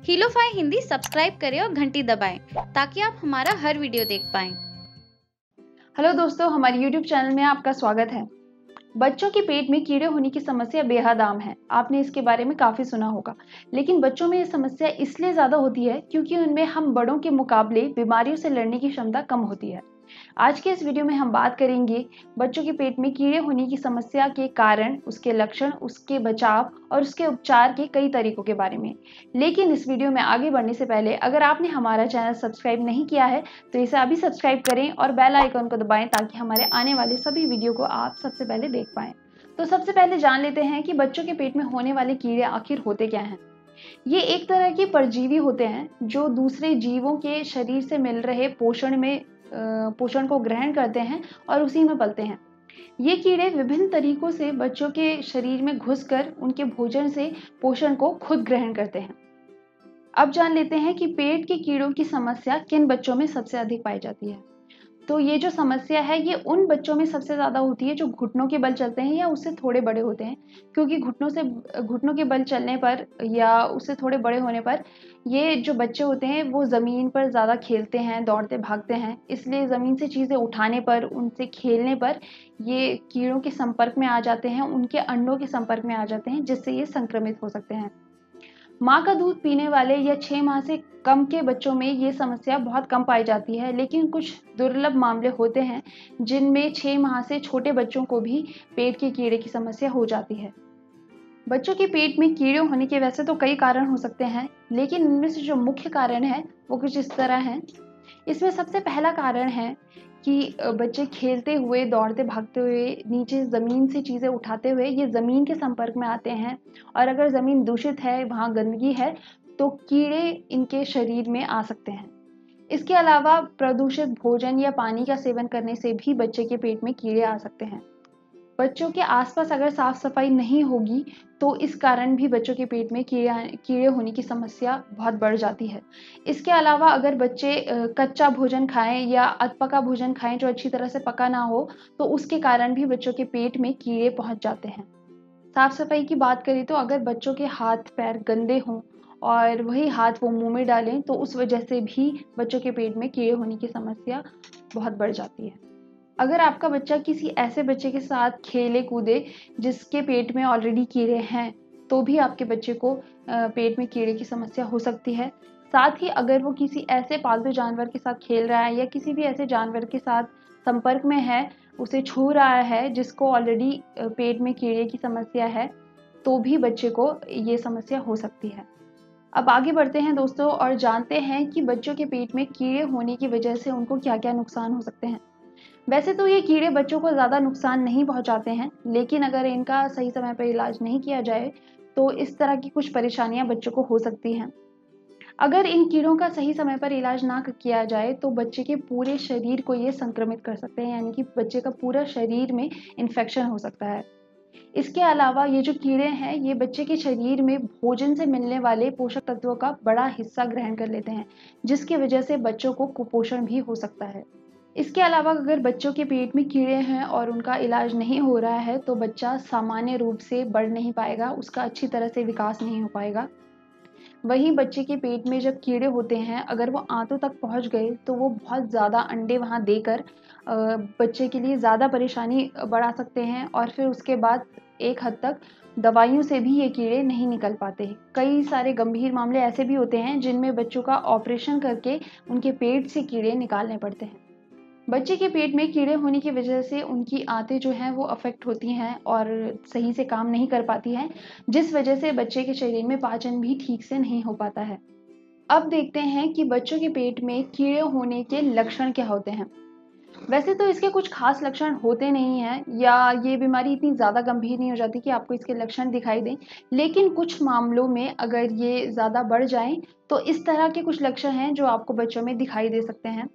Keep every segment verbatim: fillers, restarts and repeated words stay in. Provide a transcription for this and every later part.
हीलोफाई Hindi subscribe करें और घंटी दबाएं ताकि आप हमारा हर वीडियो देख पाएं। हेलो दोस्तों, हमारे यूट्यूब चैनल में आपका स्वागत है। बच्चों के पेट में कीड़े होने की समस्या बेहद आम है। आपने इसके बारे में काफ़ी सुना होगा, लेकिन बच्चों में ये समस्या इसलिए ज़्यादा होती है क्योंकि उनमें हम बड़ों के मुकाबले बीमारियों से लड़ने की क्षमता कम होती है। आज के इस वीडियो में हम बात करेंगे बच्चों के पेट में कीड़े होने की समस्या के कारण, उसके लक्षण, उसके बचाव और उसके उपचार के कई तरीकों के बारे में। लेकिन इस वीडियो में आगे बढ़ने से पहले अगर आपने हमारा चैनल सब्सक्राइब नहीं किया है तो इसे अभी सब्सक्राइब करें और बेल आइकन को दबाएं ताकि हमारे आने वाले सभी वीडियो को आप सबसे पहले देख पाएं। तो सबसे पहले जान लेते हैं कि बच्चों के पेट में होने वाले कीड़े आखिर होते क्या हैं। ये एक तरह के परजीवी होते हैं जो दूसरे जीवों के शरीर से मिल रहे पोषण में पोषण को ग्रहण करते हैं और उसी में पलते हैं। ये कीड़े विभिन्न तरीकों से बच्चों के शरीर में घुसकर उनके भोजन से पोषण को खुद ग्रहण करते हैं। अब जान लेते हैं कि पेट के कीड़ों की समस्या किन बच्चों में सबसे अधिक पाई जाती है। तो ये जो समस्या है ये उन बच्चों में सबसे ज़्यादा होती है जो घुटनों के बल चलते हैं या उससे थोड़े बड़े होते हैं, क्योंकि घुटनों से घुटनों के बल चलने पर या उससे थोड़े बड़े होने पर ये जो बच्चे होते हैं वो ज़मीन पर ज़्यादा खेलते हैं, दौड़ते भागते हैं, इसलिए ज़मीन से चीज़ें उठाने पर, उनसे खेलने पर ये कीड़ों के संपर्क में आ जाते हैं, उनके अंडों के संपर्क में आ जाते हैं, जिससे ये संक्रमित हो सकते हैं। माँ का दूध पीने वाले या छह माह से कम के बच्चों में ये समस्या बहुत कम पाई जाती है, लेकिन कुछ दुर्लभ मामले होते हैं जिनमें छह माह से छोटे बच्चों को भी पेट के कीड़े की समस्या हो जाती है। बच्चों के पेट में कीड़े होने के वैसे तो कई कारण हो सकते हैं, लेकिन इनमें से जो मुख्य कारण है वो कुछ इस तरह हैं। इसमें सबसे पहला कारण है कि बच्चे खेलते हुए, दौड़ते भागते हुए, नीचे ज़मीन से चीज़ें उठाते हुए ये ज़मीन के संपर्क में आते हैं, और अगर ज़मीन दूषित है, वहाँ गंदगी है, तो कीड़े इनके शरीर में आ सकते हैं। इसके अलावा प्रदूषित भोजन या पानी का सेवन करने से भी बच्चे के पेट में कीड़े आ सकते हैं। बच्चों के आसपास अगर साफ सफाई नहीं होगी तो इस कारण भी बच्चों के पेट में कीड़े कीड़े होने की समस्या बहुत बढ़ जाती है। इसके अलावा अगर बच्चे कच्चा भोजन खाएं या अधपका भोजन खाएं जो अच्छी तरह से पका ना हो, तो उसके कारण भी बच्चों के पेट में कीड़े पहुंच जाते हैं। साफ सफाई की बात करें तो अगर बच्चों के हाथ पैर गंदे हों और वही हाथ वो मुंह में डालें तो उस वजह से भी बच्चों के पेट में कीड़े होने की समस्या बहुत बढ़ जाती है। अगर आपका बच्चा किसी ऐसे बच्चे के साथ खेले कूदे जिसके पेट में ऑलरेडी कीड़े हैं, तो भी आपके बच्चे को पेट में कीड़े की समस्या हो सकती है। साथ ही अगर वो किसी ऐसे पालतू जानवर के साथ खेल रहा है या किसी भी ऐसे जानवर के साथ संपर्क में है, उसे छू रहा है जिसको ऑलरेडी पेट में कीड़े की समस्या है, तो भी बच्चे को ये समस्या हो सकती है। अब आगे बढ़ते हैं दोस्तों और जानते हैं कि बच्चों के पेट में कीड़े होने की वजह से उनको क्या क्या नुकसान हो सकते हैं। वैसे तो ये कीड़े बच्चों को ज़्यादा नुकसान नहीं पहुंचाते हैं, लेकिन अगर इनका सही समय पर इलाज नहीं किया जाए तो इस तरह की कुछ परेशानियां बच्चों को हो सकती हैं। अगर इन कीड़ों का सही समय पर इलाज ना किया जाए तो बच्चे के पूरे शरीर को ये संक्रमित कर सकते हैं, यानी कि बच्चे का पूरा शरीर में इन्फेक्शन हो सकता है। इसके अलावा ये जो कीड़े हैं ये बच्चे के शरीर में भोजन से मिलने वाले पोषक तत्वों का बड़ा हिस्सा ग्रहण कर लेते हैं, जिसकी वजह से बच्चों को कुपोषण भी हो सकता है। इसके अलावा अगर बच्चों के पेट में कीड़े हैं और उनका इलाज नहीं हो रहा है तो बच्चा सामान्य रूप से बढ़ नहीं पाएगा, उसका अच्छी तरह से विकास नहीं हो पाएगा। वहीं बच्चे के पेट में जब कीड़े होते हैं, अगर वो आंतों तक पहुंच गए तो वो बहुत ज़्यादा अंडे वहां देकर बच्चे के लिए ज़्यादा परेशानी बढ़ा सकते हैं, और फिर उसके बाद एक हद तक दवाइयों से भी ये कीड़े नहीं निकल पाते। कई सारे गंभीर मामले ऐसे भी होते हैं जिनमें बच्चों का ऑपरेशन करके उनके पेट से कीड़े निकालने पड़ते हैं। बच्चे के पेट में कीड़े होने की वजह से उनकी आंतें जो हैं वो अफेक्ट होती हैं और सही से काम नहीं कर पाती हैं, जिस वजह से बच्चे के शरीर में पाचन भी ठीक से नहीं हो पाता है। अब देखते हैं कि बच्चों के पेट में कीड़े होने के लक्षण क्या होते हैं। वैसे तो इसके कुछ खास लक्षण होते नहीं हैं या ये बीमारी इतनी ज़्यादा गंभीर नहीं हो जाती कि आपको इसके लक्षण दिखाई दें, लेकिन कुछ मामलों में अगर ये ज़्यादा बढ़ जाएं तो इस तरह के कुछ लक्षण हैं जो आपको बच्चों में दिखाई दे सकते हैं।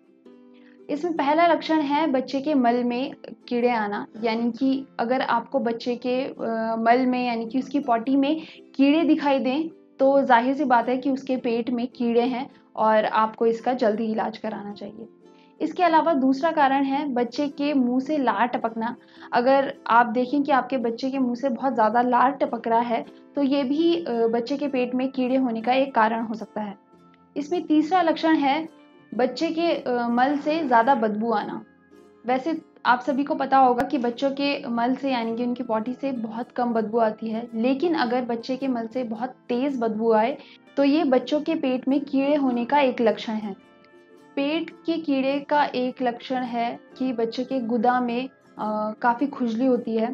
इसमें पहला लक्षण है बच्चे के मल में कीड़े आना, यानी कि अगर आपको बच्चे के मल में यानी कि उसकी पॉटी में कीड़े दिखाई दें तो जाहिर सी बात है कि उसके पेट में कीड़े हैं और आपको इसका जल्दी इलाज कराना चाहिए। इसके अलावा दूसरा कारण है बच्चे के मुंह से लार टपकना। अगर आप देखें कि आपके बच्चे के मुंह से बहुत ज़्यादा लार टपक रहा है तो ये भी बच्चे के पेट में कीड़े होने का एक कारण हो सकता है। इसमें तीसरा लक्षण है बच्चे के मल से ज़्यादा बदबू आना। वैसे आप सभी को पता होगा कि बच्चों के मल से यानी कि उनकी पॉटी से बहुत कम बदबू आती है, लेकिन अगर बच्चे के मल से बहुत तेज़ बदबू आए तो ये बच्चों के पेट में कीड़े होने का एक लक्षण है। पेट के कीड़े का एक लक्षण है कि बच्चे के गुदा में काफ़ी खुजली होती है।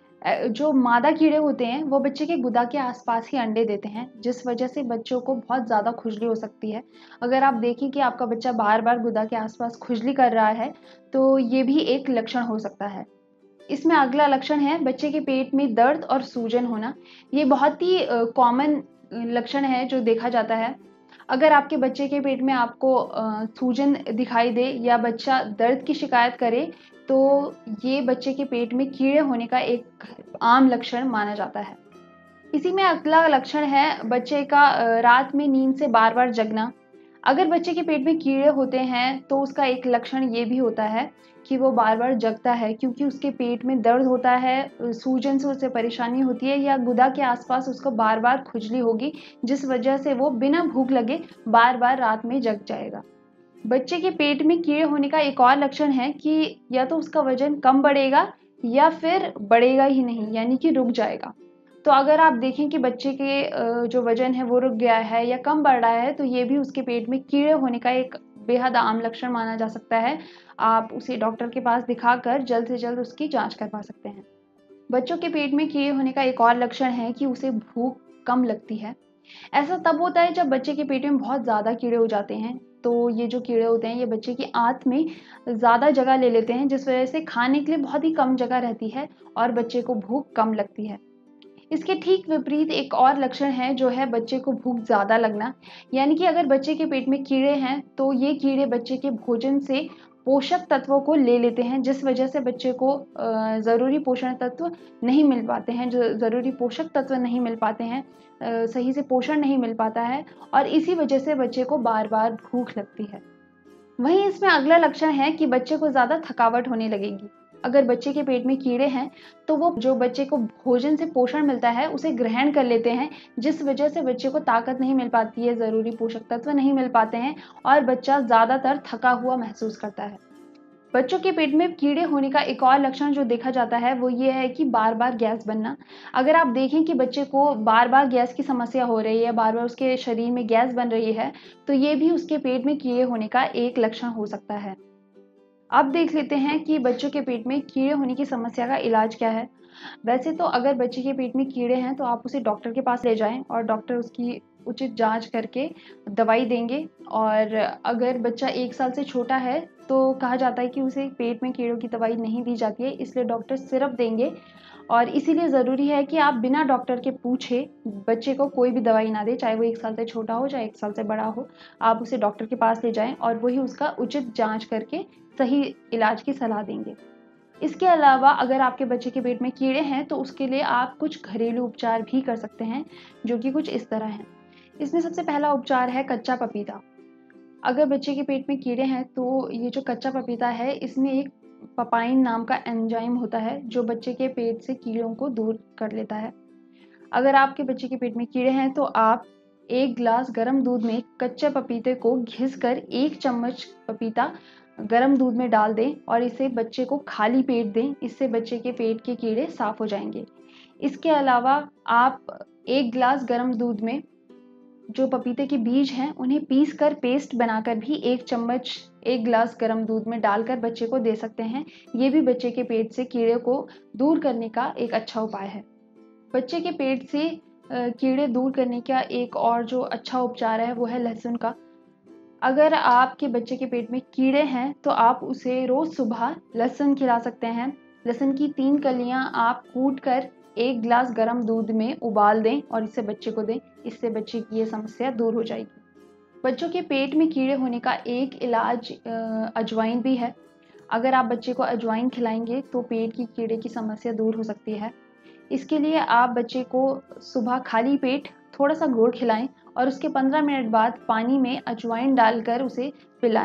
जो मादा कीड़े होते हैं वो बच्चे के गुदा के आसपास ही अंडे देते हैं, जिस वजह से बच्चों को बहुत ज़्यादा खुजली हो सकती है। अगर आप देखें कि आपका बच्चा बार बार गुदा के आसपास खुजली कर रहा है तो ये भी एक लक्षण हो सकता है। इसमें अगला लक्षण है बच्चे के पेट में दर्द और सूजन होना। ये बहुत ही कॉमन लक्षण है जो देखा जाता है। अगर आपके बच्चे के पेट में आपको सूजन दिखाई दे या बच्चा दर्द की शिकायत करे तो ये बच्चे के पेट में कीड़े होने का एक आम लक्षण माना जाता है। इसी में अगला लक्षण है बच्चे का रात में नींद से बार बार जगना। अगर बच्चे के पेट में कीड़े होते हैं तो उसका एक लक्षण ये भी होता है कि वो बार बार जगता है, क्योंकि उसके पेट में दर्द होता है, सूजन से उसे परेशानी होती है या गुदा के आसपास उसको बार बार खुजली होगी, जिस वजह से वो बिना भूख लगे बार बार रात में जग जाएगा। बच्चे के पेट में कीड़े होने का एक और लक्षण है कि या तो उसका वजन कम बढ़ेगा या फिर बढ़ेगा ही नहीं, यानी कि रुक जाएगा। तो अगर आप देखें कि बच्चे के जो वजन है वो रुक गया है या कम बढ़ रहा है तो ये भी उसके पेट में कीड़े होने का एक बेहद आम लक्षण माना जा सकता है। आप उसे डॉक्टर के पास दिखाकर जल्द से जल्द उसकी जांच करवा सकते हैं। बच्चों के पेट में कीड़े होने का एक और लक्षण है कि उसे भूख कम लगती है। ऐसा तब होता है जब बच्चे के पेट में बहुत ज़्यादा कीड़े हो जाते हैं। तो ये जो कीड़े होते हैं ये बच्चे की आंत में ज़्यादा जगह ले लेते हैं, जिस वजह से खाने के लिए बहुत ही कम जगह रहती है और बच्चे को भूख कम लगती है। इसके ठीक विपरीत एक और लक्षण है जो है बच्चे को भूख ज़्यादा लगना। यानी कि अगर बच्चे के पेट में कीड़े हैं तो ये कीड़े बच्चे के भोजन से पोषक तत्वों को ले लेते हैं, जिस वजह से बच्चे को ज़रूरी पोषण तत्व नहीं मिल पाते हैं, जो ज़रूरी पोषक तत्व नहीं मिल पाते हैं, सही से पोषण नहीं मिल पाता है और इसी वजह से बच्चे को बार बार भूख लगती है। वहीं इसमें अगला लक्षण है कि बच्चे को ज़्यादा थकावट होने लगेगी। अगर बच्चे के पेट में कीड़े हैं तो वो जो बच्चे को भोजन से पोषण मिलता है उसे ग्रहण कर लेते हैं, जिस वजह से बच्चे को ताकत नहीं मिल पाती है, ज़रूरी पोषक तत्व नहीं मिल पाते हैं और बच्चा ज़्यादातर थका हुआ महसूस करता है। बच्चों के पेट में कीड़े होने का एक और लक्षण जो देखा जाता है वो ये है कि बार बार गैस बनना। अगर आप देखें कि बच्चे को बार बार गैस की समस्या हो रही है, बार बार उसके शरीर में गैस बन रही है, तो ये भी उसके पेट में कीड़े होने का एक लक्षण हो सकता है। अब देख लेते हैं कि बच्चों के पेट में कीड़े होने की समस्या का इलाज क्या है। वैसे तो अगर बच्चे के पेट में कीड़े हैं तो आप उसे डॉक्टर के पास ले जाएं और डॉक्टर उसकी उचित जांच करके दवाई देंगे। और अगर बच्चा एक साल से छोटा है तो कहा जाता है कि उसे पेट में कीड़ों की दवाई नहीं दी जाती है, इसलिए डॉक्टर सिरप देंगे और इसीलिए ज़रूरी है कि आप बिना डॉक्टर के पूछे बच्चे को कोई भी दवाई ना दें, चाहे वो एक साल से छोटा हो चाहे एक साल से बड़ा हो। आप उसे डॉक्टर के पास ले जाएं और वही उसका उचित जांच करके सही इलाज की सलाह देंगे। इसके अलावा अगर आपके बच्चे के पेट में कीड़े हैं तो उसके लिए आप कुछ घरेलू उपचार भी कर सकते हैं, जो कि कुछ इस तरह हैं। इसमें सबसे पहला उपचार है कच्चा पपीता। अगर बच्चे के पेट में कीड़े हैं तो ये जो कच्चा पपीता है इसमें एक पपाइन नाम का एंजाइम होता है जो बच्चे के पेट से कीड़ों को दूर कर लेता है। अगर आपके बच्चे के पेट में कीड़े हैं तो आप एक गिलास गर्म दूध में कच्चे पपीते को घिसकर एक चम्मच पपीता गर्म दूध में डाल दें और इसे बच्चे को खाली पेट दें। इससे बच्चे के पेट के कीड़े साफ हो जाएंगे। इसके अलावा आप एक गिलास गर्म दूध में जो पपीते के बीज हैं उन्हें पीस कर पेस्ट बनाकर भी एक चम्मच एक गिलास गर्म दूध में डालकर बच्चे को दे सकते हैं। ये भी बच्चे के पेट से कीड़े को दूर करने का एक अच्छा उपाय है। बच्चे के पेट से कीड़े दूर करने का एक और जो अच्छा उपचार है वो है लहसुन का। अगर आपके बच्चे के पेट में कीड़े हैं तो आप उसे रोज़ सुबह लहसुन खिला सकते हैं। लहसुन की तीन कलियां आप कूट कर एक गिलास गर्म दूध में उबाल दें और इसे बच्चे को दें। इससे बच्चे की ये समस्या दूर हो जाएगी। बच्चों के पेट में कीड़े होने का एक इलाज अजवाइन भी है। अगर आप बच्चे को अजवाइन खिलाएंगे तो पेट की कीड़े की समस्या दूर हो सकती है। इसके लिए आप बच्चे को सुबह खाली पेट थोड़ा सा गुड़ खिलाएं और उसके पंद्रह मिनट बाद पानी में अजवाइन डालकर उसे पिलाएं।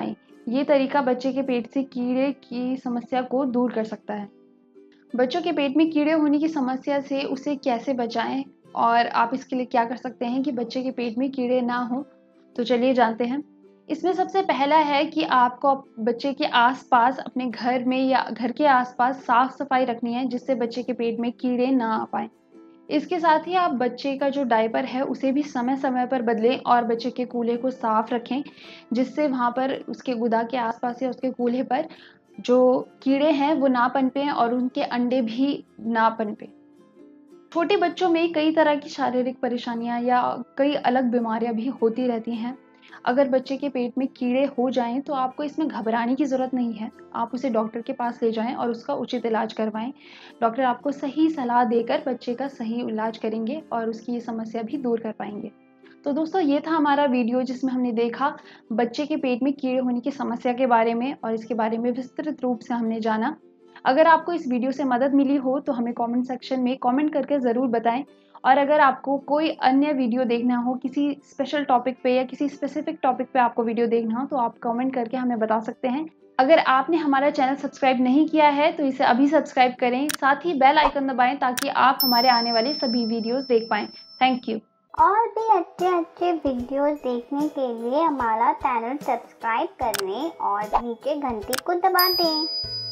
ये तरीका बच्चे के पेट से कीड़े की समस्या को दूर कर सकता है। बच्चों के पेट में कीड़े होने की समस्या से उसे कैसे बचाएं और आप इसके लिए क्या कर सकते हैं कि बच्चे के पेट में कीड़े ना हो, तो चलिए जानते हैं। इसमें सबसे पहला है कि आपको बच्चे के आसपास, अपने घर में या घर के आसपास साफ सफाई रखनी है, जिससे बच्चे के पेट में कीड़े ना आ पाए। इसके साथ ही आप बच्चे का जो डायपर है उसे भी समय समय पर बदलें और बच्चे के कूल्हे को साफ रखें, जिससे वहाँ पर उसके गुदा के आसपास या उसके कूल्हे पर जो कीड़े हैं वो ना पनपें और उनके अंडे भी ना पनपें। छोटे बच्चों में कई तरह की शारीरिक परेशानियां या कई अलग बीमारियां भी होती रहती हैं। अगर बच्चे के पेट में कीड़े हो जाएं तो आपको इसमें घबराने की ज़रूरत नहीं है। आप उसे डॉक्टर के पास ले जाएं और उसका उचित इलाज करवाएं। डॉक्टर आपको सही सलाह देकर बच्चे का सही इलाज करेंगे और उसकी ये समस्या भी दूर कर पाएंगे। तो दोस्तों, ये था हमारा वीडियो जिसमें हमने देखा बच्चे के पेट में कीड़े होने की समस्या के बारे में और इसके बारे में विस्तृत रूप से हमने जाना। अगर आपको इस वीडियो से मदद मिली हो तो हमें कमेंट सेक्शन में कमेंट करके ज़रूर बताएं। और अगर आपको कोई अन्य वीडियो देखना हो, किसी स्पेशल टॉपिक पे या किसी स्पेसिफिक टॉपिक पे आपको वीडियो देखना हो, तो आप कमेंट करके हमें बता सकते हैं। अगर आपने हमारा चैनल सब्सक्राइब नहीं किया है तो इसे अभी सब्सक्राइब करें, साथ ही बेल आइकन दबाएं ताकि आप हमारे आने वाले सभी वीडियोस देख पाएं। Thank you. और भी अच्छे अच्छे वीडियोस देखने के लिए हमारा चैनल सब्सक्राइब करने और नीचे घंटी को दबा दें।